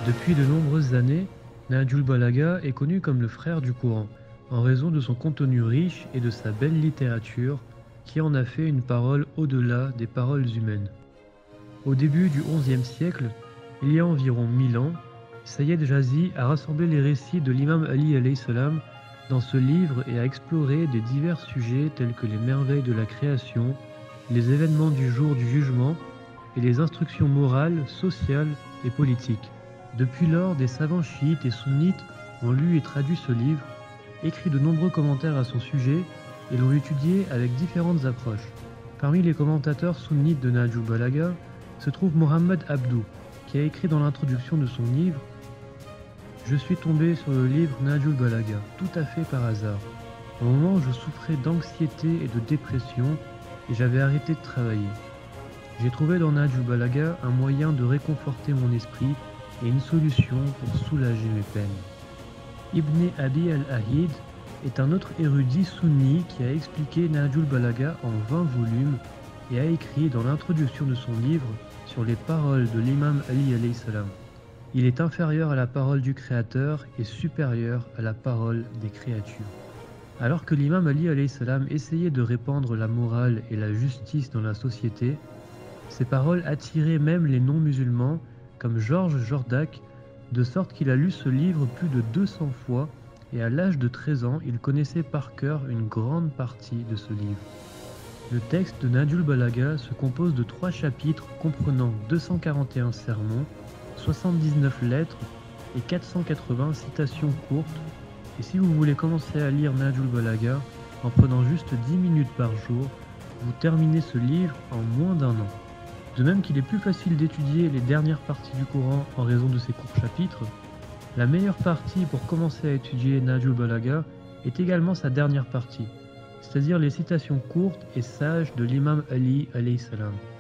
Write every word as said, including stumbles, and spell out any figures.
Depuis de nombreuses années, Nahjul Balagha est connu comme le frère du Coran, en raison de son contenu riche et de sa belle littérature, qui en a fait une parole au-delà des paroles humaines. Au début du onzième siècle, il y a environ mille ans, Sayed Jazi a rassemblé les récits de l'imam Ali alayhi salam dans ce livre et a exploré des divers sujets tels que les merveilles de la création, les événements du jour du jugement et les instructions morales, sociales et politiques. Depuis lors, des savants chiites et sunnites ont lu et traduit ce livre, écrit de nombreux commentaires à son sujet et l'ont étudié avec différentes approches. Parmi les commentateurs sunnites de Nahjul Balagha se trouve Mohammed Abdou, qui a écrit dans l'introduction de son livre « Je suis tombé sur le livre Nahjul Balagha, tout à fait par hasard. Au moment où je souffrais d'anxiété et de dépression, et j'avais arrêté de travailler. J'ai trouvé dans Nahjul Balagha un moyen de réconforter mon esprit et une solution pour soulager mes peines. » Ibn Abi al-Ahid est un autre érudit sunni qui a expliqué Nahjul Balagha en vingt volumes et a écrit dans l'introduction de son livre sur les paroles de l'imam Ali alayhi salam. Il est inférieur à la parole du Créateur et supérieur à la parole des créatures. Alors que l'imam Ali alayhi salam essayait de répandre la morale et la justice dans la société, ses paroles attiraient même les non-musulmans comme Georges Jordac, de sorte qu'il a lu ce livre plus de deux cents fois et à l'âge de treize ans, il connaissait par cœur une grande partie de ce livre. Le texte de Nahjul Balagha se compose de trois chapitres comprenant deux cent quarante et un sermons, soixante-dix-neuf lettres et quatre cent quatre-vingts citations courtes, et si vous voulez commencer à lire Nahjul Balagha en prenant juste dix minutes par jour, vous terminez ce livre en moins d'un an. De même qu'il est plus facile d'étudier les dernières parties du Coran en raison de ses courts chapitres, la meilleure partie pour commencer à étudier Nahjul Balagha est également sa dernière partie, c'est-à-dire les citations courtes et sages de l'imam Ali alayhi salam.